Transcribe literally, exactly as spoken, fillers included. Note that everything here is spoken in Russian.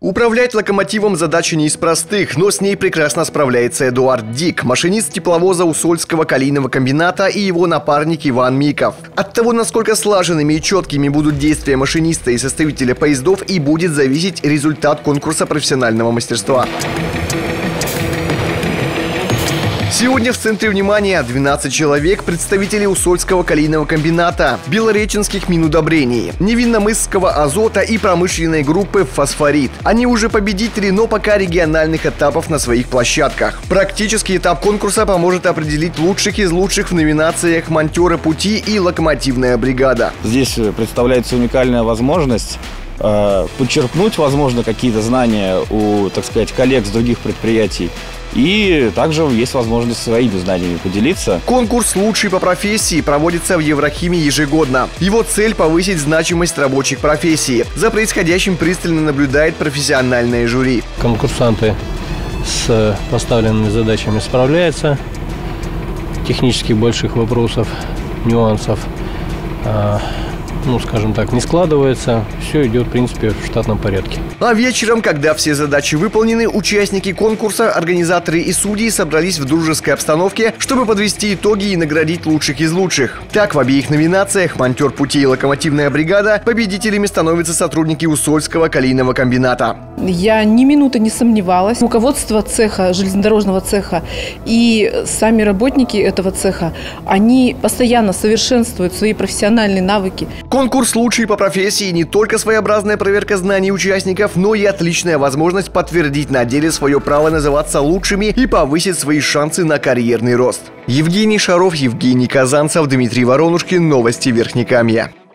Управлять локомотивом задача не из простых, но с ней прекрасно справляется Эдуард Дик, машинист тепловоза Усольского калийного комбината, и его напарник Иван Миков. От того, насколько слаженными и четкими будут действия машиниста и составителя поездов, и будет зависеть результат конкурса профессионального мастерства. Сегодня в центре внимания двенадцать человек, представителей Усольского калийного комбината, белореченских минудобрений, Невинномысского азота и промышленной группы «Фосфорит». Они уже победители, но пока региональных этапов на своих площадках. Практический этап конкурса поможет определить лучших из лучших в номинациях «Монтёры пути» и «Локомотивная бригада». Здесь представляется уникальная возможность э, подчеркнуть, возможно, какие-то знания у, так сказать, коллег с других предприятий. И также есть возможность своими знаниями поделиться. Конкурс «Лучший по профессии» проводится в Еврохимии ежегодно. Его цель – повысить значимость рабочих профессий. За происходящим пристально наблюдает профессиональное жюри. Конкурсанты с поставленными задачами справляются. Технических больших вопросов, нюансов, ну, скажем так, не складывается. Все идет, в принципе, в штатном порядке. А вечером, когда все задачи выполнены, участники конкурса, организаторы и судьи собрались в дружеской обстановке, чтобы подвести итоги и наградить лучших из лучших. Так, в обеих номинациях «Монтёр пути» и «Локомотивная бригада» победителями становятся сотрудники Усольского калийного комбината. Я ни минуты не сомневалась. Руководство цеха, железнодорожного цеха и сами работники этого цеха, они постоянно совершенствуют свои профессиональные навыки. Конкурс «Лучший по профессии» не только своеобразная проверка знаний участников, но и отличная возможность подтвердить на деле свое право называться лучшими и повысить свои шансы на карьерный рост. Евгений Шаров, Евгений Казанцев, Дмитрий Воронушкин. Новости Верхнекамья.